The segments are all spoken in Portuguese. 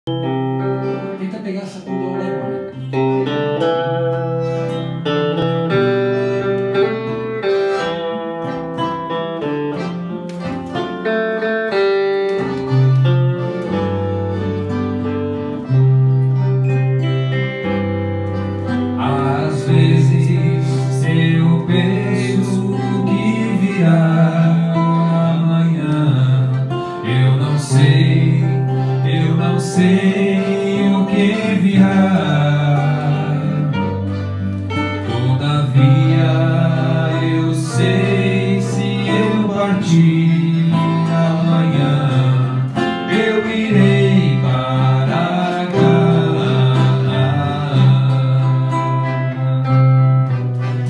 Tenta pegar essa condão lá agora. Às vezes eu penso que virá amanhã. Eu não sei o que virá. Todavia eu sei, se eu partir amanhã, eu irei para Canaã.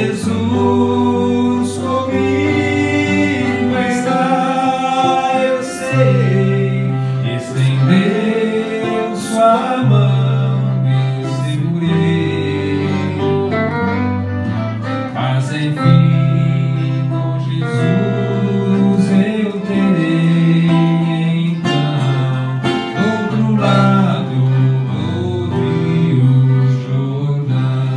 Jesus comigo está, eu sei, estendeu sua mão, eu segurei. Mas enfim, com Jesus eu terei então do outro lado do Rio Jordão.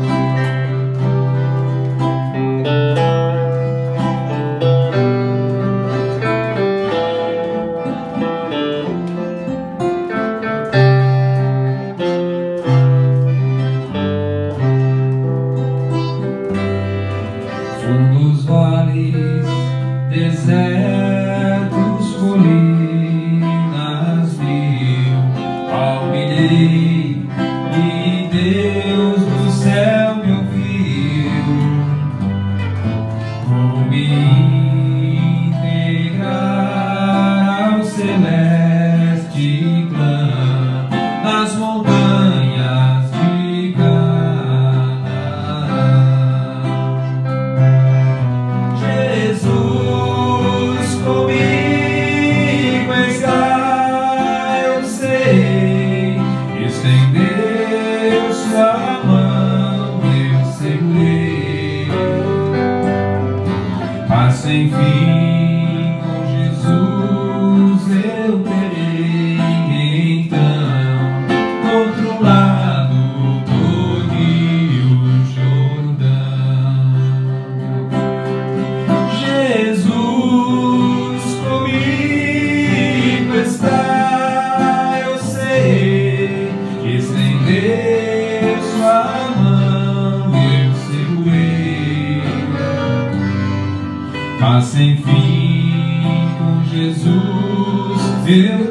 Fundos, vales, desertos, colinas, rio, palmirei e Deus do céu me ouviu. Vou me integrar ao celeste clã nas montanhas de Canaã. Jesus comigo está, eu sei, estendeu sua mão, eu segurei. Mas sem fim, com Jesus eu terei então do outro lado do Rio Jordão. Jesus comigo está, eu sei, estendeu sua mão, eu segurei. Mas sem fim, com Jesus eu